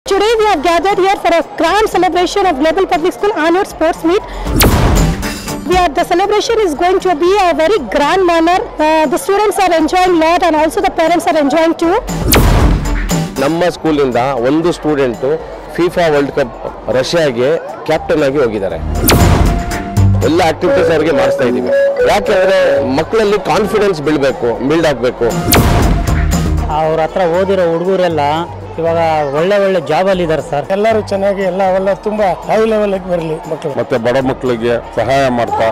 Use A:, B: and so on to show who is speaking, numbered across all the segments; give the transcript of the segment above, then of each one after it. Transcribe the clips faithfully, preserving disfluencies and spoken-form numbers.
A: Today we have gathered here for a grand celebration of Global Public School annual sports meet. We are, the celebration is going to be a very grand manner. Uh, the students are enjoying a lot and also the parents are enjoying too.
B: ನಮ್ಮ ಸ್ಕೂಲಿಂದ ಒಂದು student FIFA world cup ರಷ್ಯಾಗೆ captain ಆಗಿ ಹೋಗಿದ್ದಾರೆ. ಎಲ್ಲ activities ಅವರಿಗೆ ಮಾಡಿಸ್ತಾ ಇದ್ದೀವಿ. ಯಾಕೆಂದ್ರೆ ಮಕ್ಕಳಲ್ಲಿ ಕಾನ್ಫಿಡೆನ್ಸ್ ಬೀಳಬೇಕು, ಬಿಲ್ಡ್ ಆಗಬೇಕು.
C: ಅವ್ರ ಹತ್ರ ಓದಿರೋ ಹುಡುಗರೆಲ್ಲ ಇವಾಗ ಒಳ್ಳೆ ಒಳ್ಳೆ ಜಾಬ್ ಅಲ್ಲಿ ಇದ್ದಾರೆ ಸರ್.
D: ಎಲ್ಲರೂ ಚೆನ್ನಾಗಿ ಎಲ್ಲ ಅವೆಲ್ಲ ತುಂಬಾ ಹೈ ಲೆವೆಲ್ ಗೆ ಬರಲಿ ಮಕ್ಕಳು.
B: ಮತ್ತೆ ಬಡ ಮಕ್ಕಳಿಗೆ ಸಹಾಯ ಮಾಡ್ತಾ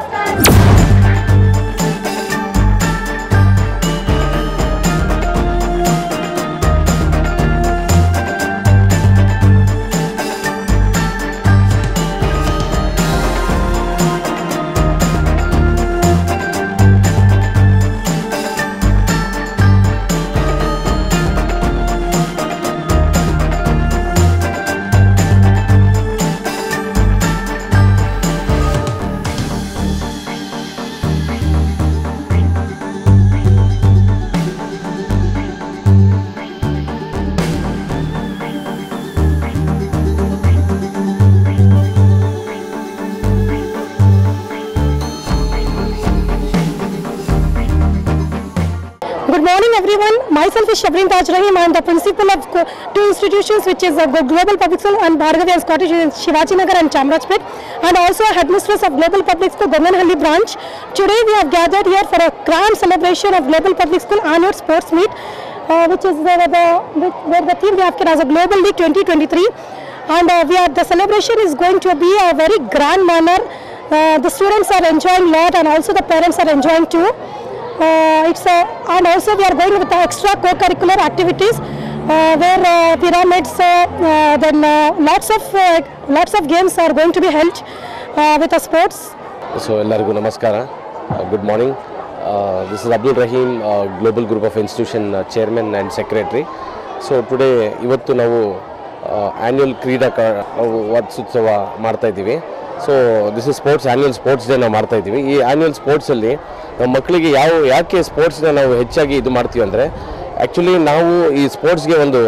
A: Good morning everyone. Myself is Shabrin Taj Rahim. I am the principal of two institutions, which is Global Public School and Bhargavi and Scottish in Shivaji Nagar and Chamarajpet, and also a headmistress of Global Public School Gonganhalli branch. Today we have gathered here for a grand celebration of Global Public School annual sports meet, uh, which is uh, the where the theme we have as a Global League twenty twenty-three, and uh, we are the celebration is going to be a very grand manner. Uh, the students are enjoying a lot and also the parents are enjoying too. Uh, it's uh, and also we are going with the extra co-curricular activities uh, where uh, pyramids, uh, uh, then uh, lots of uh, lots of games are going to be held uh, with the sports.
B: So ಎಲ್ಲರಿಗೂ ನಮಸ್ಕಾರ. Good morning. Uh, this is Abdul Rahim, uh, Global Group of Institution uh, Chairman and Secretary. So today ಇವತ್ತು ನಾವು annual ಕ್ರೀಡಾ ವಾರ್ಷಿಕೋತ್ಸವ ಮಾಡ್ತಾ ಇದ್ದೀವಿ. So this is sports annual sports day ನಾವು ಮಾಡ್ತಾ ಇದ್ದೀವಿ. ಈ ಆ್ಯನ್ಯುವಲ್ ಸ್ಪೋರ್ಟ್ಸಲ್ಲಿ ನಮ್ಮ ಮಕ್ಕಳಿಗೆ ಯಾವ ಯಾಕೆ ಸ್ಪೋರ್ಟ್ಸ್ನ ನಾವು ಹೆಚ್ಚಾಗಿ ಇದು ಮಾಡ್ತೀವಿ ಅಂದರೆ, ಆ್ಯಕ್ಚುಲಿ ನಾವು ಈ ಸ್ಪೋರ್ಟ್ಸ್ಗೆ ಒಂದು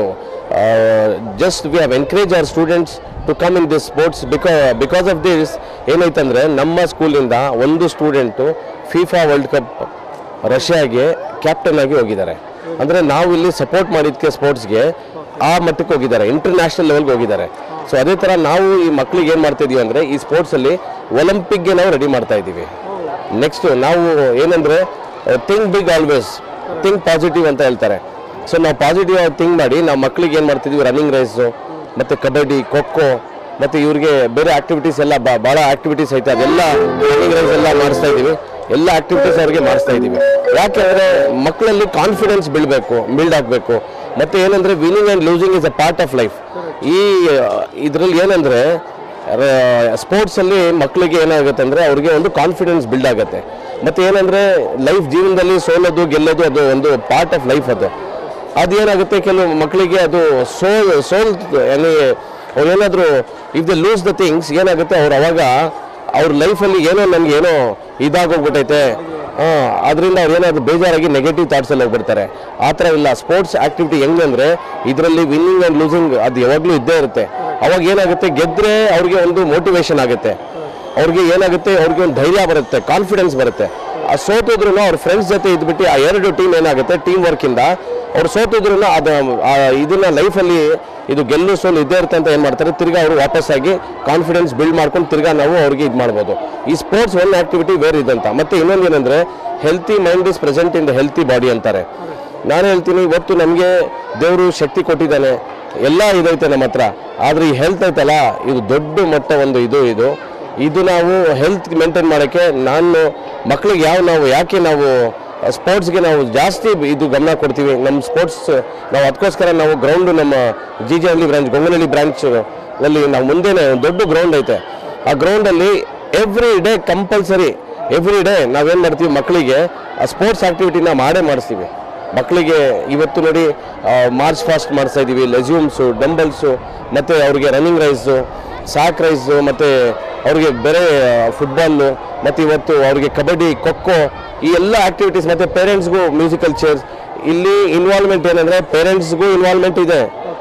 B: just we have encourage our students to come in this sports. Because because of this ಏನಾಯ್ತಂದರೆ, ನಮ್ಮ ಸ್ಕೂಲಿಂದ ಒಂದು ಸ್ಟೂಡೆಂಟು ಫಿಫಾ ವರ್ಲ್ಡ್ ಕಪ್ ರಷ್ಯಾಗೆ ಕ್ಯಾಪ್ಟನ್ ಆಗಿ ಹೋಗಿದ್ದಾರೆ. ಅಂದರೆ ನಾವು ಇಲ್ಲಿ ಸಪೋರ್ಟ್ ಮಾಡಿದ್ದಕ್ಕೆ ಸ್ಪೋರ್ಟ್ಸ್ಗೆ ಆ ಮಟ್ಟಕ್ಕೆ ಹೋಗಿದ್ದಾರೆ, ಇಂಟರ್ನ್ಯಾಷನಲ್ ಲೆವೆಲ್ಗೆ ಹೋಗಿದ್ದಾರೆ. ಸೊ ಅದೇ ಥರ ನಾವು ಈ ಮಕ್ಕಳಿಗೆ ಏನು ಮಾಡ್ತಾ ಇದ್ದೀವಿ ಅಂದರೆ, ಈ ಸ್ಪೋರ್ಟ್ಸಲ್ಲಿ ಒಲಿಂಪಿಕ್ಗೆ ನಾವು ರೆಡಿ ಮಾಡ್ತಾ ಇದ್ದೀವಿ. ನೆಕ್ಸ್ಟು ನಾವು ಏನಂದರೆ think big always, think positive ಅಂತ ಹೇಳ್ತಾರೆ. ಸೊ ನಾವು ಪಾಸಿಟಿವ್ ಆಗಿ ಥಿಂಕ್ ಮಾಡಿ ನಾವು ಮಕ್ಕಳಿಗೆ ಏನು ಮಾಡ್ತಿದ್ವಿ, ರನ್ನಿಂಗ್ ರೇಸು ಮತ್ತು ಕಬಡ್ಡಿ, ಖೋ ಖೋ ಮತ್ತು ಇವ್ರಿಗೆ ಬೇರೆ ಆ್ಯಕ್ಟಿವಿಟೀಸ್ ಎಲ್ಲ ಭಾಳ ಆ್ಯಕ್ಟಿವಿಟೀಸ್ ಐತೆ, ಅದೆಲ್ಲ ರನ್ನಿಂಗ್ ರೇಸ್ ಎಲ್ಲ ಮಾಡಿಸ್ತಾ ಇದ್ದೀವಿ. ಎಲ್ಲ ಆ್ಯಕ್ಟಿವಿಟೀಸ್ ಅವ್ರಿಗೆ ಮಾಡಿಸ್ತಾ ಇದ್ದೀವಿ. ಯಾಕೆಂದರೆ ಮಕ್ಕಳಲ್ಲಿ ಕಾನ್ಫಿಡೆನ್ಸ್ ಬೀಳಬೇಕು, ಬಿಲ್ಡ್ ಆಗಬೇಕು. ಮತ್ತು ಏನಂದರೆ winning and losing is a part of life. ಈ ಇದರಲ್ಲಿ ಏನಂದರೆ ಸ್ಪೋರ್ಟ್ಸಲ್ಲಿ ಮಕ್ಕಳಿಗೆ ಏನಾಗುತ್ತೆ ಅಂದರೆ ಅವ್ರಿಗೆ ಒಂದು ಕಾನ್ಫಿಡೆನ್ಸ್ ಬಿಲ್ಡ್ ಆಗುತ್ತೆ. ಮತ್ತು ಏನಂದರೆ ಲೈಫ್ ಜೀವನದಲ್ಲಿ ಸೋಲೋದು ಗೆಲ್ಲೋದು ಅದು ಒಂದು ಪಾರ್ಟ್ ಆಫ್ ಲೈಫ್. ಅದು ಅದು ಏನಾಗುತ್ತೆ, ಕೆಲವು ಮಕ್ಕಳಿಗೆ ಅದು ಸೋಲ್ ಸೋಲ್ ಏನೇ ಅವ್ರು ಏನಾದರೂ if they lose the things ಏನಾಗುತ್ತೆ, ಅವ್ರು ಅವಾಗ ಅವ್ರ ಲೈಫಲ್ಲಿ ಏನೋ ನನಗೆ ಏನೋ ಇದಾಗೋಗ್ಬಿಟ್ಟೈತೆ, ಹಾಂ ಅದರಿಂದ ಅವ್ರು ಏನಾದರೂ ಬೇಜಾರಾಗಿ ನೆಗೆಟಿವ್ ಥಾಟ್ಸಲ್ಲಿ ಹೋಗ್ಬಿಡ್ತಾರೆ. ಆ ಥರ ಇಲ್ಲ. ಸ್ಪೋರ್ಟ್ಸ್ ಆ್ಯಕ್ಟಿವಿಟಿ ಹೆಂಗಂದರೆ ಇದರಲ್ಲಿ ವಿನ್ನಿಂಗ್ ಆ್ಯಂಡ್ ಲೂಸಿಂಗ್ ಅದು ಯಾವಾಗಲೂ ಇದ್ದೇ ಇರುತ್ತೆ. ಅವಾಗ ಏನಾಗುತ್ತೆ, ಗೆದ್ದರೆ ಅವ್ರಿಗೆ ಒಂದು ಮೋಟಿವೇಶನ್ ಆಗುತ್ತೆ, ಅವ್ರಿಗೆ ಏನಾಗುತ್ತೆ, ಅವ್ರಿಗೆ ಒಂದು ಧೈರ್ಯ ಬರುತ್ತೆ, ಕಾನ್ಫಿಡೆನ್ಸ್ ಬರುತ್ತೆ. ಆ ಸೋತಿದ್ರು ಅವ್ರ ಫ್ರೆಂಡ್ಸ್ ಜೊತೆ ಇದ್ಬಿಟ್ಟು ಆ ಎರಡು ಟೀಮ್ ಏನಾಗುತ್ತೆ, ಟೀಮ್ ವರ್ಕಿಂದ ಅವ್ರು ಸೋತಿದ್ರು ಅದು ಇದನ್ನು ಲೈಫಲ್ಲಿ ಇದು ಗೆಲ್ಲು ಸೋಲು ಇದ್ದೇ ಇರುತ್ತೆ ಅಂತ ಏನು ಮಾಡ್ತಾರೆ, ತಿರ್ಗಾ ಅವರು ವಾಪಸ್ಸಾಗಿ ಕಾನ್ಫಿಡೆನ್ಸ್ ಬಿಲ್ಡ್ ಮಾಡ್ಕೊಂಡು ತಿರ್ಗಾ ನಾವು ಅವ್ರಿಗೆ ಇದು ಮಾಡ್ಬೋದು. ಈ ಸ್ಪೋರ್ಟ್ಸ್ ಒನ್ ಆ್ಯಕ್ಟಿವಿಟಿ ಬೇರೆ ಇದಂತ. ಮತ್ತು ಇನ್ನೊಂದು ಏನಂದರೆ, healthy mind is present in the healthy body ಅಂತಾರೆ. ನಾನು ಹೇಳ್ತೀನಿ, ಇವತ್ತು ನಮಗೆ ದೇವರು ಶಕ್ತಿ ಕೊಟ್ಟಿದ್ದಾನೆ, ಎಲ್ಲ ಇದೈತೆ ನಮ್ಮ ಹತ್ರ. ಆದರೆ ಈ ಹೆಲ್ತ್ ಐತಲ್ಲ, ಇದು ದೊಡ್ಡ ಮಟ್ಟ ಒಂದು ಇದು ಇದು ಇದು ನಾವು ಹೆಲ್ತ್ ಮೇಂಟೈನ್ ಮಾಡೋಕ್ಕೆ ನಾನು ಮಕ್ಕಳಿಗೆ ಯಾವ ನಾವು ಯಾಕೆ ನಾವು ಸ್ಪೋರ್ಟ್ಸ್ಗೆ ನಾವು ಜಾಸ್ತಿ ಇದು ಗಮನ ಕೊಡ್ತೀವಿ. ನಮ್ಮ ಸ್ಪೋರ್ಟ್ಸ್ ನಾವು ಅದಕ್ಕೋಸ್ಕರ ನಾವು ಗ್ರೌಂಡು ನಮ್ಮ G G Halli branch Gonganahalli ಬ್ರಾಂಚ್ನಲ್ಲಿ ನಾವು ಮುಂದೆನೇ ದೊಡ್ಡ ಗ್ರೌಂಡ್ ಐತೆ. ಆ ಗ್ರೌಂಡಲ್ಲಿ every day compulsory every day ನಾವೇನು ಮಾಡ್ತೀವಿ, ಮಕ್ಕಳಿಗೆ ಆ ಸ್ಪೋರ್ಟ್ಸ್ ಆ್ಯಕ್ಟಿವಿಟಿನ ಮಾಡೇ ಮಾಡಿಸ್ತೀವಿ. ಮಕ್ಕಳಿಗೆ ಇವತ್ತು ನೋಡಿ ಮಾರ್ಚ್ ಫಾಸ್ಟ್ ಮಾಡಿಸ್ತಾ ಇದ್ದೀವಿ, ಲೆಸ್ಯೂಮ್ಸು, ಡಂಬಲ್ಸು, ಮತ್ತು ಅವ್ರಿಗೆ ರನ್ನಿಂಗ್ ರೈಸು, ಸಾಕ್ ರೈಸು, ಮತ್ತು ಅವ್ರಿಗೆ ಬೇರೆ ಫುಟ್ಬಾಲು, ಮತ್ತು ಇವತ್ತು ಅವ್ರಿಗೆ ಕಬಡ್ಡಿ, ಖೋ ಖೋ, ಈ ಎಲ್ಲ ಆ್ಯಕ್ಟಿವಿಟೀಸ್. ಮತ್ತು ಪೇರೆಂಟ್ಸ್ಗೂ ಮ್ಯೂಸಿಕಲ್ ಚೇರ್ಸ್. ಇಲ್ಲಿ ಇನ್ವಾಲ್ವ್ಮೆಂಟ್ ಏನಂದರೆ ಪೇರೆಂಟ್ಸ್ಗೂ ಇನ್ವಾಲ್ವ್ಮೆಂಟ್ ಇದೆ,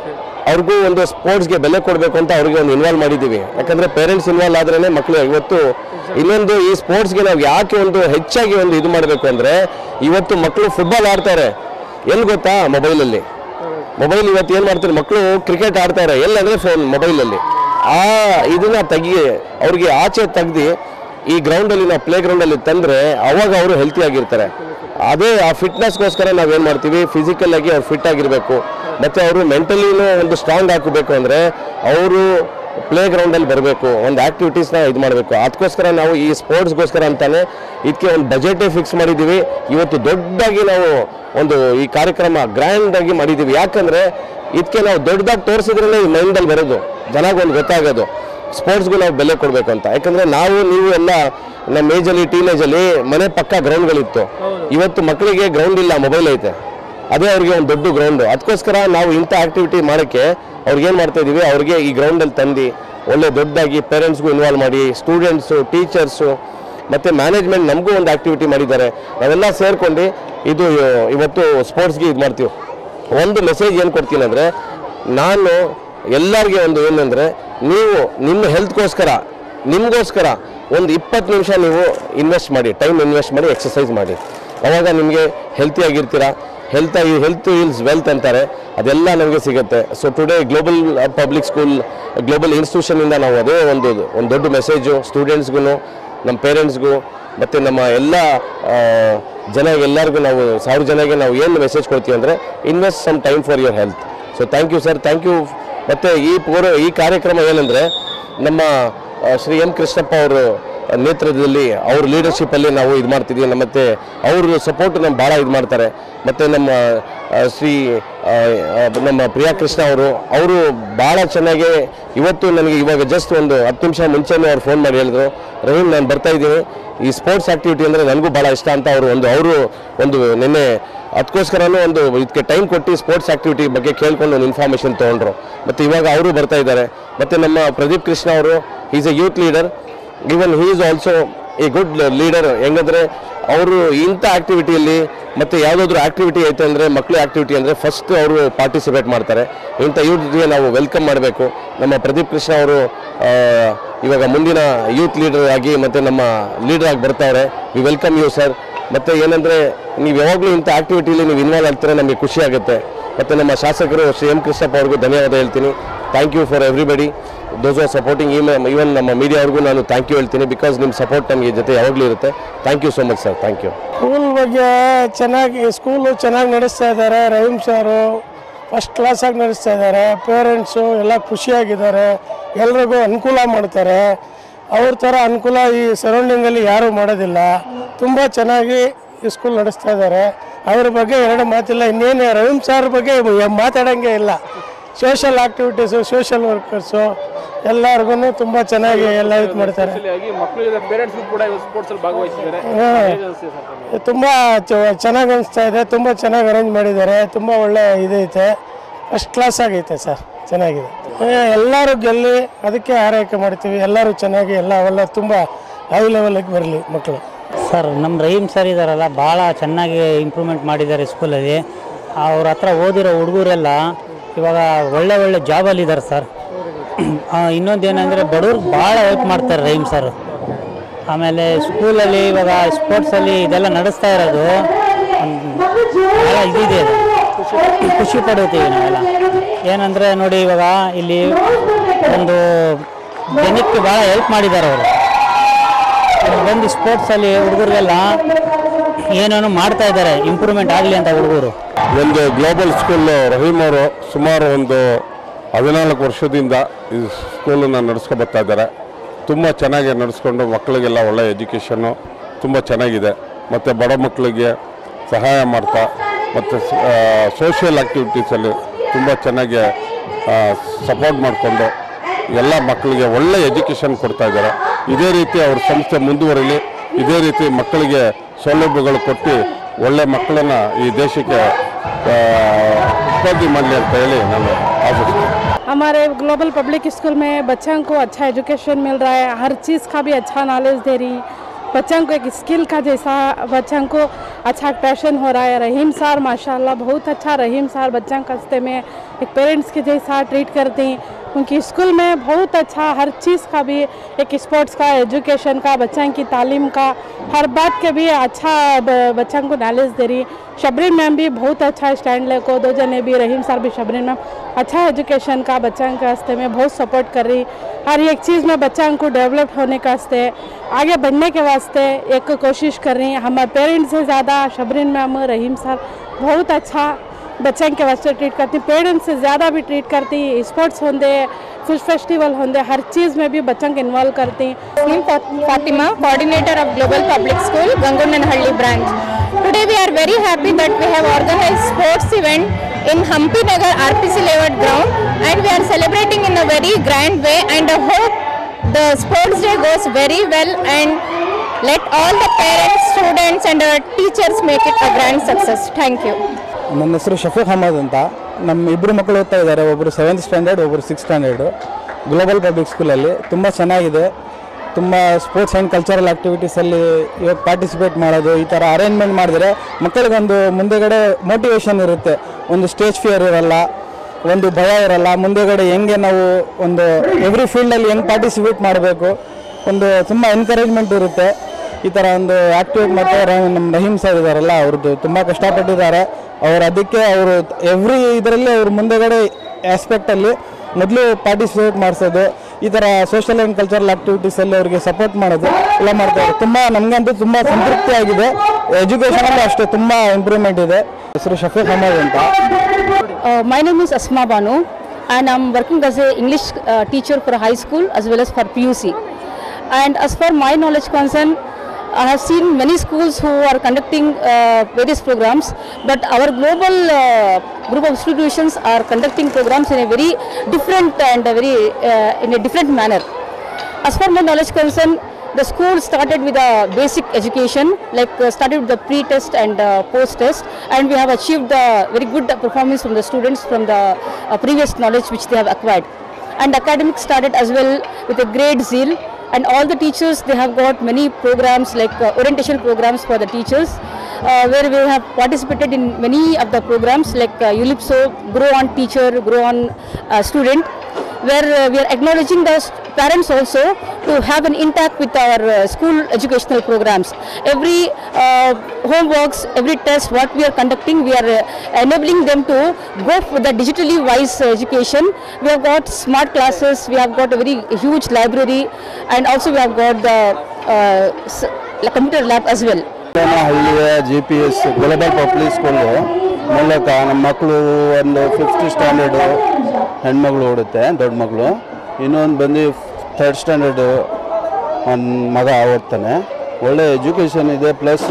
B: ಅವ್ರಿಗೂ ಒಂದು ಸ್ಪೋರ್ಟ್ಸ್ಗೆ ಬೆಲೆ ಕೊಡಬೇಕು ಅಂತ ಅವ್ರಿಗೆ ಒಂದು ಇನ್ವಾಲ್ವ್ ಮಾಡಿದ್ದೀವಿ. ಯಾಕಂದರೆ ಪೇರೆಂಟ್ಸ್ ಇನ್ವಾಲ್ವ್ ಆದ್ರೇ ಮಕ್ಕಳು ಇವತ್ತು. ಇನ್ನೊಂದು ಈ ಸ್ಪೋರ್ಟ್ಸ್ಗೆ ನಾವು ಯಾಕೆ ಒಂದು ಹೆಚ್ಚಾಗಿ ಒಂದು ಇದು ಮಾಡಬೇಕು ಅಂದರೆ, ಇವತ್ತು ಮಕ್ಕಳು ಫುಟ್ಬಾಲ್ ಆಡ್ತಾರೆ ಎಲ್ಲಿ ಗೊತ್ತಾ, ಮೊಬೈಲಲ್ಲಿ. ಮೊಬೈಲ್ ಇವತ್ತು ಏನು ಮಾಡ್ತಾರೆ ಮಕ್ಕಳು, ಕ್ರಿಕೆಟ್ ಆಡ್ತಾರೆ ಎಲ್ಲಂದರೆ ಫೋನ್ ಮೊಬೈಲಲ್ಲಿ. ಆ ಇದನ್ನ ತೆಗಿ ಅವ್ರಿಗೆ ಆಚೆ ತೆಗ್ದು ಈ ಗ್ರೌಂಡಲ್ಲಿ ನಾವು ಪ್ಲೇ ಗ್ರೌಂಡಲ್ಲಿ ತಂದರೆ ಅವಾಗ ಅವರು ಹೆಲ್ತಿ ಆಗಿರ್ತಾರೆ. ಅದೇ ಆ ಫಿಟ್ನೆಸ್ಗೋಸ್ಕರ ನಾವೇನು ಮಾಡ್ತೀವಿ, ಫಿಸಿಕಲ್ ಆಗಿ ಅವ್ರು ಫಿಟ್ ಆಗಿರಬೇಕು ಮತ್ತು ಅವರು ಮೆಂಟಲಿನೂ ಒಂದು ಸ್ಟ್ರಾಂಗ್ ಹಾಕಬೇಕು. ಅಂದರೆ ಅವರು ಪ್ಲೇ ಗ್ರೌಂಡಲ್ಲಿ ಬರಬೇಕು, ಒಂದು ಆ್ಯಕ್ಟಿವಿಟೀಸ್ನ ಇದು ಮಾಡಬೇಕು. ಅದಕ್ಕೋಸ್ಕರ ನಾವು ಈ ಸ್ಪೋರ್ಟ್ಸ್ಗೋಸ್ಕರ ಅಂತಾನೆ ಇದಕ್ಕೆ ಒಂದು ಬಜೆಟೇ ಫಿಕ್ಸ್ ಮಾಡಿದ್ದೀವಿ. ಇವತ್ತು ದೊಡ್ಡದಾಗಿ ನಾವು ಒಂದು ಈ ಕಾರ್ಯಕ್ರಮ ಗ್ರ್ಯಾಂಡಾಗಿ ಮಾಡಿದ್ದೀವಿ. ಯಾಕಂದರೆ ಇದಕ್ಕೆ ನಾವು ದೊಡ್ಡದಾಗಿ ತೋರಿಸಿದ್ರೇ ಈ ಮೈಂಡಲ್ಲಿ ಬರೋದು, ಜನಕ್ಕೆ ಒಂದು ಗೊತ್ತಾಗೋದು ಸ್ಪೋರ್ಟ್ಸ್ಗೂ ನಾವು ಬೆಲೆ ಕೊಡಬೇಕು ಅಂತ. ಯಾಕಂದರೆ ನಾವು ನೀವು ಎಲ್ಲ ನಮ್ಮ ಏಜಲ್ಲಿ ಟೀನೇಜಲ್ಲಿ ಮನೆ ಪಕ್ಕ ಗ್ರೌಂಡ್ಗಳಿತ್ತು. ಇವತ್ತು ಮಕ್ಕಳಿಗೆ ಗ್ರೌಂಡ್ ಇಲ್ಲ, ಮೊಬೈಲ್ ಐತೆ, ಅದೇ ಅವ್ರಿಗೆ ಒಂದು ದೊಡ್ಡ ಗ್ರೌಂಡು. ಅದಕ್ಕೋಸ್ಕರ ನಾವು ಇಂಥ ಆ್ಯಕ್ಟಿವಿಟಿ ಮಾಡೋಕ್ಕೆ ಅವ್ರಿಗೇನು ಮಾಡ್ತಾ ಇದ್ದೀವಿ, ಅವ್ರಿಗೆ ಈ ಗ್ರೌಂಡಲ್ಲಿ ತಂದು ಒಳ್ಳೆ ದೊಡ್ಡದಾಗಿ ಪೇರೆಂಟ್ಸ್ಗೂ ಇನ್ವಾಲ್ವ್ ಮಾಡಿ, ಸ್ಟೂಡೆಂಟ್ಸು, ಟೀಚರ್ಸು ಮತ್ತು ಮ್ಯಾನೇಜ್ಮೆಂಟ್ ನಮಗೂ ಒಂದು ಆ್ಯಕ್ಟಿವಿಟಿ ಮಾಡಿದ್ದಾರೆ. ನಾವೆಲ್ಲ ಸೇರ್ಕೊಂಡು ಇದು ಇವತ್ತು ಸ್ಪೋರ್ಟ್ಸ್ಗೆ ಇದು ಮಾಡ್ತೀವಿ. ಒಂದು ಮೆಸೇಜ್ ಏನು ಕೊಡ್ತೀನಿ ಅಂದರೆ, ನಾನು ಎಲ್ಲರಿಗೆ ಒಂದು ಏನಂದರೆ, ನೀವು ನಿಮ್ಮ ಹೆಲ್ತ್ಗೋಸ್ಕರ ನಿಮಗೋಸ್ಕರ ಒಂದು ಇಪ್ಪತ್ತು ನಿಮಿಷ ನೀವು ಇನ್ವೆಸ್ಟ್ ಮಾಡಿ, ಟೈಮ್ ಇನ್ವೆಸ್ಟ್ ಮಾಡಿ, ಎಕ್ಸಸೈಸ್ ಮಾಡಿ. ಆವಾಗ ನಿಮಗೆ ಹೆಲ್ತಿಯಾಗಿರ್ತೀರ. ಹೆಲ್ತ್ ಹೆಲ್ತ್ ಈಸ್ ವೆಲ್ತ್ ಅಂತಾರೆ, ಅದೆಲ್ಲ ನಮಗೆ ಸಿಗುತ್ತೆ. So today global public school global ಇನ್ಸ್ಟಿಟ್ಯೂಷನಿಂದ ನಾವು ಅದೇ ಒಂದು ಒಂದು ದೊಡ್ಡ ಮೆಸೇಜು ಸ್ಟೂಡೆಂಟ್ಸ್ಗೂ, ನಮ್ಮ ಪೇರೆಂಟ್ಸ್ಗೂ ಮತ್ತು ನಮ್ಮ ಎಲ್ಲ ಜನ ಎಲ್ಲರಿಗೂ ನಾವು ಸಾವಿರ ಜನಕ್ಕೆ ನಾವು ಏನು ಮೆಸೇಜ್ ಕೊಡ್ತೀವಿ ಅಂದರೆ, invest some time for your health. So thank you sir, thank you. ಮತ್ತು ಈ ಪೂರ ಈ ಕಾರ್ಯಕ್ರಮ ಏನಂದರೆ, ನಮ್ಮ ಶ್ರೀ ಎಂ ಕೃಷ್ಣಪ್ಪ ಅವರು ನೇತೃತ್ವದಲ್ಲಿ ಅವ್ರ ಲೀಡರ್ಶಿಪ್ಪಲ್ಲಿ ನಾವು ಇದು ಮಾಡ್ತಿದ್ದೀವಿ. ಮತ್ತು ಅವ್ರ ಸಪೋರ್ಟ್ ನಮ್ಮ ಭಾಳ ಇದು ಮಾಡ್ತಾರೆ. ಮತ್ತು ನಮ್ಮ ಶ್ರೀ ನಮ್ಮ ಪ್ರಿಯಾ ಕೃಷ್ಣ ಅವರು ಅವರು ಭಾಳ ಚೆನ್ನಾಗಿ ಇವತ್ತು ನನಗೆ ಇವಾಗ ಜಸ್ಟ್ ಒಂದು ಹತ್ತು ನಿಮಿಷ ಮುಂಚೆನೇ ಅವ್ರು ಫೋನ್ ಮಾಡಿ ಹೇಳಿದ್ರು, ರವೀನ್ ನಾನು ಬರ್ತಾಯಿದ್ದೀನಿ, ಈ ಸ್ಪೋರ್ಟ್ಸ್ ಆ್ಯಕ್ಟಿವಿಟಿ ಅಂದರೆ ನನಗೂ ಭಾಳ ಇಷ್ಟ ಅಂತ ಅವರು ಒಂದು ಅವರು ಒಂದು ನಿನ್ನೆ ಅದಕ್ಕೋಸ್ಕರನೂ ಒಂದು ಇದಕ್ಕೆ ಟೈಮ್ ಕೊಟ್ಟು ಸ್ಪೋರ್ಟ್ಸ್ ಆ್ಯಕ್ಟಿವಿಟಿ ಬಗ್ಗೆ ಕೇಳ್ಕೊಂಡು ಒಂದು ಇನ್ಫಾರ್ಮೇಷನ್ ತೊಗೊಂಡ್ರು. ಮತ್ತು ಇವಾಗ ಅವರು ಬರ್ತಾ ಇದ್ದಾರೆ. ಮತ್ತು ನಮ್ಮ ಪ್ರದೀಪ್ ಕೃಷ್ಣ ಅವರು is a youth leader, even he is also a good leader. ಹೆಂಗಂದರೆ ಅವರು ಇಂಥ ಆ್ಯಕ್ಟಿವಿಟಿಯಲ್ಲಿ ಮತ್ತು ಯಾವುದಾದ್ರೂ ಆ್ಯಕ್ಟಿವಿಟಿ ಐತೆ ಅಂದರೆ, ಮಕ್ಕಳು ಆ್ಯಕ್ಟಿವಿಟಿ ಅಂದರೆ ಫಸ್ಟ್ ಅವರು ಪಾರ್ಟಿಸಿಪೇಟ್ ಮಾಡ್ತಾರೆ. ಇಂಥ ಯೂತ್ಗೆ ನಾವು ವೆಲ್ಕಮ್ ಮಾಡಬೇಕು. ನಮ್ಮ ಪ್ರದೀಪ್ ಕೃಷ್ಣ ಅವರು ಇವಾಗ ಮುಂದಿನ ಯೂತ್ ಲೀಡರ್ ಆಗಿ ಮತ್ತು ನಮ್ಮ ಲೀಡರ್ ಆಗಿ ಬರ್ತಾವ್ರೆ. We welcome you sir. ಮತ್ತು ಏನಂದರೆ, ನೀವು ಯಾವಾಗಲೂ ಇಂಥ ಆ್ಯಕ್ಟಿವಿಟಿಲಿ ನೀವು ಇನ್ವಾಲ್ವ್ ಆಗ್ತಾರೆ, ನಮಗೆ ಖುಷಿ ಆಗುತ್ತೆ. ಮತ್ತು ನಮ್ಮ ಶಾಸಕರು ಶ್ರೀ ಎಂ ಕೃಷ್ಣಪ್ಪ ಅವ್ರಿಗೂ ಧನ್ಯವಾದ ಹೇಳ್ತೀನಿ. Thank you for everybody those are supporting. Even ನಮ್ಮ ಮೀಡಿಯಾ ಅವ್ರಿಗೂ ನಾನು ಥ್ಯಾಂಕ್ ಯು ಹೇಳ್ತೀನಿ, ಬಿಕಾಸ್ ನಿಮ್ಮ ಸಪೋರ್ಟ್ ನಮಗೆ ಜೊತೆ ಯಾವಾಗಲೂ ಇರುತ್ತೆ. Thank you so much sir, thank you.
D: School ಬಗ್ಗೆ ಚೆನ್ನಾಗಿ ಸ್ಕೂಲು ಚೆನ್ನಾಗಿ ನಡೆಸ್ತಾ ಇದ್ದಾರೆ. ರವೀಮ್ ಸಾರು ಫಸ್ಟ್ ಕ್ಲಾಸಾಗಿ ನಡೆಸ್ತಾ ಇದ್ದಾರೆ. ಪೇರೆಂಟ್ಸು ಎಲ್ಲ ಖುಷಿಯಾಗಿದ್ದಾರೆ, ಎಲ್ರಿಗೂ ಅನುಕೂಲ ಮಾಡ್ತಾರೆ. ಅವ್ರ ಥರ ಅನುಕೂಲ ಈ ಸರೌಂಡಿಂಗಲ್ಲಿ ಯಾರೂ ಮಾಡೋದಿಲ್ಲ. ತುಂಬ ಚೆನ್ನಾಗಿ ಈ ಸ್ಕೂಲ್ ನಡೆಸ್ತಾ ಇದ್ದಾರೆ. ಅವ್ರ ಬಗ್ಗೆ ಎರಡು ಮಾತಿಲ್ಲ. ಇನ್ನೇನು ರವೀಮ್ ಸಾರ್ ಬಗ್ಗೆ ಮಾತಾಡೋಂಗೆ ಇಲ್ಲ. ಸೋಷಲ್ ಆ್ಯಕ್ಟಿವಿಟೀಸು, ಸೋಷಲ್ ವರ್ಕರ್ಸು ಎಲ್ಲರಿಗೂ ತುಂಬ ಚೆನ್ನಾಗಿ ಎಲ್ಲ ಇದು ಮಾಡ್ತಾರೆ. ತುಂಬ ಚೆನ್ನಾಗಿ ಅನಿಸ್ತಾ ಇದೆ. ತುಂಬ ಚೆನ್ನಾಗಿ ಅರೇಂಜ್ ಮಾಡಿದ್ದಾರೆ. ತುಂಬ ಒಳ್ಳೆ ಇದೈತೆ, ಫಸ್ಟ್ ಕ್ಲಾಸ್ ಆಗೈತೆ ಸರ್, ಚೆನ್ನಾಗಿದೆ. ಎಲ್ಲರೂ ಗೆಲ್ಲಿ ಅದಕ್ಕೆ ಆರೈಕೆ ಮಾಡ್ತೀವಿ. ಎಲ್ಲರೂ ಚೆನ್ನಾಗಿ ಎಲ್ಲ ಅವೆಲ್ಲ ತುಂಬ ಹೈ ಲೆವೆಲಿಗೆ ಬರಲಿ ಮಕ್ಕಳು.
C: ಸರ್, ನಮ್ಮ ರಹೀಮ್ ಸರ್ ಇದ್ದಾರಲ್ಲ, ಭಾಳ ಚೆನ್ನಾಗಿ ಇಂಪ್ರೂವ್ಮೆಂಟ್ ಮಾಡಿದ್ದಾರೆ ಸ್ಕೂಲಲ್ಲಿ. ಅವ್ರ ಹತ್ರ ಓದಿರೋ ಹುಡುಗರೆಲ್ಲ ಇವಾಗ ಒಳ್ಳೆ ಒಳ್ಳೆ ಜಾಬಲ್ಲಿದ್ದಾರೆ ಸರ್. ಇನ್ನೊಂದೇನೆಂದರೆ, ಬಡವ್ರಿಗೆ ಭಾಳ ಹೆಲ್ಪ್ ಮಾಡ್ತಾರೆ ರಹೀಮ್ ಸರ್. ಆಮೇಲೆ ಸ್ಕೂಲಲ್ಲಿ ಇವಾಗ ಸ್ಪೋರ್ಟ್ಸಲ್ಲಿ ಇದೆಲ್ಲ ನಡೆಸ್ತಾ ಇರೋದು ಭಾಳ ಇದಿದೆ, ಖುಷಿ ಪಡುತ್ತೀವಿ ನಾವೆಲ್ಲ. ಏನಂದರೆ ನೋಡಿ, ಇವಾಗ ಇಲ್ಲಿ ಒಂದು ಜನಕ್ಕೆ ಭಾಳ ಹೆಲ್ಪ್ ಮಾಡಿದ್ದಾರೆ ಅವರು. ಬಂದು ಸ್ಪೋರ್ಟ್ಸಲ್ಲಿ ಹುಡುಗರಿಗೆಲ್ಲ ಏನೇನೋ ಮಾಡ್ತಾ ಇದ್ದಾರೆ, ಇಂಪ್ರೂವ್ಮೆಂಟ್ ಆಗಲಿ ಅಂತ ಹುಡುಗರು.
E: ಒಂದು ಗ್ಲೋಬಲ್ ಸ್ಕೂಲ್ ರಹೀಮ್ ಅವರು ಸುಮಾರು ಒಂದು ಹದಿನಾಲ್ಕು ವರ್ಷದಿಂದ ಈ ಸ್ಕೂಲನ್ನು ನಡೆಸ್ಕೊ ಬರ್ತಾ ಇದ್ದಾರೆ. ತುಂಬ ಚೆನ್ನಾಗಿ ನಡೆಸ್ಕೊಂಡು ಮಕ್ಕಳಿಗೆಲ್ಲ ಒಳ್ಳೆ ಎಜುಕೇಷನ್ನು ತುಂಬ ಚೆನ್ನಾಗಿದೆ. ಮತ್ತು ಬಡ ಮಕ್ಕಳಿಗೆ ಸಹಾಯ ಮಾಡ್ತಾ ಮತ್ತು ಸೋಷಿಯಲ್ ಆ್ಯಕ್ಟಿವಿಟೀಸಲ್ಲಿ ತುಂಬ ಚೆನ್ನಾಗಿ ಸಪೋರ್ಟ್ ಮಾಡಿಕೊಂಡು ಎಲ್ಲ ಮಕ್ಕಳಿಗೆ ಒಳ್ಳೆ ಎಜುಕೇಷನ್ ಕೊಡ್ತಾ ಇದ್ದಾರೆ. ಇದೇ ರೀತಿ ಅವ್ರ ಸಂಸ್ಥೆ ಮುಂದುವರಿಲಿ. ಇದೇ ರೀತಿ ಮಕ್ಕಳಿಗೆ ಸೌಲಭ್ಯಗಳು ಕೊಟ್ಟು ಒಳ್ಳೆ ಮಕ್ಕಳನ್ನು ಈ ದೇಶಕ್ಕೆ उत्पत्ति ಮಾಡಲಿ ಅಂತ ಹೇಳಿ ನಾನು ಆಶಿಸ್ತೀನಿ.
F: हमारे ग्लोबल पब्लिक स्कूल में बच्चों को अच्छा एजुकेशन मिल रहा है, हर चीज़ का भी अच्छा नॉलेज दे रही, बच्चों को एक स्किल का जैसा बच्चों को अच्छा पैशन हो रहा है। रहीम सर माशाल्लाह बहुत अच्छा, रहीम सर बच्चों के हस्ते में एक पेरेंट्स के जैसा ट्रीट करते हैं। उनकी स्कूल में बहुत अच्छा हर चीज़ का भी, एक स्पोर्ट्स का, एजुकेशन का, बच्चों की तालीम का, हर बात के भी अच्छा बच्चों को नॉलेज दे रही। शबरीन मैम भी बहुत अच्छा स्टैंड ले को, दो जने भी, रहीम सर भी, शबरीन मैम अच्छा एजुकेशन का बच्चों के हस्ते में बहुत सपोर्ट कर रही। हर एक चीज़ में बच्चों को डेवलप होने का वास्ते, आगे बढ़ने के वास्ते एक कोशिश कर रही हैं। हमारे पेरेंट्स से ज़्यादा शबरीन मैम, रहीम सर बहुत अच्छा बच्चों के वास्ते ट्रीट करती, पेरेंट्स से ज़्यादा भी ट्रीट करती। स्पोर्ट्स होंगे, फूड फेस्टिवल होंगे, हर चीज़ में भी बच्चों को इन्वॉल्व करती।
G: Fatima, coordinator of Global Public School, Gangonanhalli branch. Today we are very happy that we have organized sports event in Hampi Nagar R P C Layout ground, and we are celebrating in a very grand way, and I hope the sports day goes very well, and let all the parents, students and our teachers make it a grand success. Thank you.
H: ನನ್ನ ಹೆಸರು ಶಫೀಕ್ ಅಹಮದ್ ಅಂತ. ನಮ್ಮ ಇಬ್ಬರು ಮಕ್ಕಳು ಓದ್ತಾ ಇದ್ದಾರೆ, ಒಬ್ಬರು seventh standard, ಒಬ್ಬರು ಸಿಕ್ಸ್ ಸ್ಟ್ಯಾಂಡರ್ಡು. ಗ್ಲೋಬಲ್ ಪಬ್ಲಿಕ್ ಸ್ಕೂಲಲ್ಲಿ ತುಂಬ ಚೆನ್ನಾಗಿದೆ. ತುಂಬ ಸ್ಪೋರ್ಟ್ಸ್ ಆ್ಯಂಡ್ ಕಲ್ಚರಲ್ ಆ್ಯಕ್ಟಿವಿಟೀಸಲ್ಲಿ ಇವಾಗ ಪಾರ್ಟಿಸಿಪೇಟ್ ಮಾಡೋದು, ಈ ಥರ ಅರೇಂಜ್ಮೆಂಟ್ ಮಾಡಿದ್ರೆ ಮಕ್ಕಳಿಗೊಂದು ಮುಂದೆಗಡೆ ಮೋಟಿವೇಶನ್ ಇರುತ್ತೆ. ಒಂದು ಸ್ಟೇಜ್ ಫಿಯರ್ ಇರಲ್ಲ, ಒಂದು ಭಯ ಇರಲ್ಲ. ಮುಂದೆಗಡೆ ಹೆಂಗೆ ನಾವು ಒಂದು ಎವ್ರಿ ಫೀಲ್ಡಲ್ಲಿ ಹೆಂಗೆ ಪಾರ್ಟಿಸಿಪೇಟ್ ಮಾಡಬೇಕು, ಒಂದು ತುಂಬ ಎನ್ಕರೇಜ್ಮೆಂಟ್ ಇರುತ್ತೆ. ಈ ಥರ ಒಂದು ಆ್ಯಕ್ಟಿವೇಟ್ ಮಾಡ್ತಾರೆ. ನಮ್ಮ ರಹೀಮ್ ಸರ್ ಇದ್ದಾರಲ್ಲ, ಅವ್ರದ್ದು ತುಂಬ ಕಷ್ಟಪಟ್ಟಿದ್ದಾರೆ. ಅವರು ಅದಕ್ಕೆ ಅವರು ಎವ್ರಿ ಇದರಲ್ಲಿ ಅವ್ರ ಮುಂದೆಗಡೆ ಆಸ್ಪೆಕ್ಟಲ್ಲಿ ಮೊದಲು ಪಾರ್ಟಿಸಿಪೇಟ್ ಮಾಡಿಸೋದು, ಈ ಥರ ಸೋಷಿಯಲ್ ಆ್ಯಂಡ್ ಕಲ್ಚರಲ್ ಆ್ಯಕ್ಟಿವಿಟೀಸಲ್ಲಿ ಅವರಿಗೆ ಸಪೋರ್ಟ್ ಮಾಡೋದು ಎಲ್ಲ ಮಾಡ್ತಾರೆ. ತುಂಬ ನಮಗಂತೂ ತುಂಬ ಸಂತೃಪ್ತಿ ಆಗಿದೆ. ಎಜುಕೇಷನಲ್ಲೂ ಅಷ್ಟೇ ತುಂಬ ಇಂಪ್ರೂವ್ಮೆಂಟ್ ಇದೆ. ಹೆಸರು ಶಫೀಕ್ ಅಹಮದ್ ಅಂತ.
I: My name is Asma Banu and I'm working as a English uh, teacher for high school as well as for P U C. And as far my knowledge concern, I have seen many schools who are conducting uh, various programs, but our global uh, group of institutions are conducting programs in a very different and a very uh, in a different manner. As far my knowledge concern, the school started with a basic education, like uh, started with the pre-test and uh, post-test, and we have achieved uh, very good performance from the students from the uh, previous knowledge which they have acquired. And academics started as well with a great zeal. And all the teachers, they have got many programs like uh, orientation programs for the teachers, uh, where we have participated in many of the programs like uh, ULIPSO, Grow on Teacher, Grow on uh, Student, where uh, we are acknowledging the parents also to have an intact with our uh, school educational programs. Every uh, homeworks, every test what we are conducting, we are uh, enabling them to go for the digitally wise education. We have got smart classes, we have got a very huge library, and also we have got the uh, computer lab as well.
H: ಹಳ್ಳಿಯ G P S global public school ಮೂಲಕ ನಮ್ಮ ಮಕ್ಕಳು ಒಂದು fifth standard ಹೆಣ್ಮಗಳು ಓಡುತ್ತೆ, ದೊಡ್ಡ ಮಗಳು. ಇನ್ನೊಂದು ಬಂದು ಥರ್ಡ್ ಸ್ಟ್ಯಾಂಡರ್ಡು ಒಂದು ಮಗ ಓದ್ತಾನೆ. ಒಳ್ಳೆ ಎಜುಕೇಷನ್ ಇದೆ. ಪ್ಲಸ್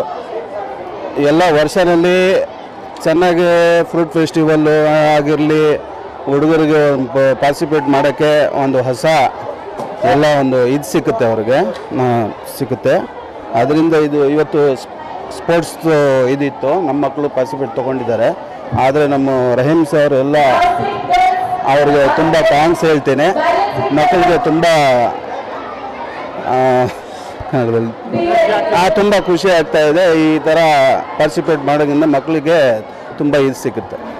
H: ಎಲ್ಲ ವರ್ಷದಲ್ಲಿ ಚೆನ್ನಾಗಿ ಫ್ರೂಟ್ ಫೆಸ್ಟಿವಲ್ಲು ಆಗಿರಲಿ, ಹುಡುಗರಿಗೆ ಪಾರ್ಟಿಸಿಪೇಟ್ ಮಾಡೋಕ್ಕೆ ಒಂದು ಹೊಸ ಎಲ್ಲ ಒಂದು ಇದು ಸಿಕ್ಕುತ್ತೆ, ಅವ್ರಿಗೆ ಸಿಕ್ಕುತ್ತೆ. ಅದರಿಂದ ಇದು ಇವತ್ತು ಸ್ಪೋರ್ಟ್ಸ್ ಇದಿತ್ತು, ನಮ್ಮ ಮಕ್ಕಳು ಪಾರ್ಟಿಸಿಪೇಟ್ ತೊಗೊಂಡಿದ್ದಾರೆ. ಆದರೆ ನಮ್ಮ ರಹೀಮ್ ಸರ್ ಎಲ್ಲ ಅವ್ರಿಗೆ ತುಂಬ ಥ್ಯಾಂಕ್ಸ್ ಹೇಳ್ತೇನೆ. ಮಕ್ಕಳಿಗೆ ತುಂಬ ತುಂಬ ಖುಷಿ ಆಗ್ತಾಯಿದೆ. ಈ ಥರ ಪಾರ್ಟಿಸಿಪೇಟ್ ಮಾಡೋದ್ರಿಂದ ಮಕ್ಕಳಿಗೆ ತುಂಬ ಇದು ಸಿಗುತ್ತೆ.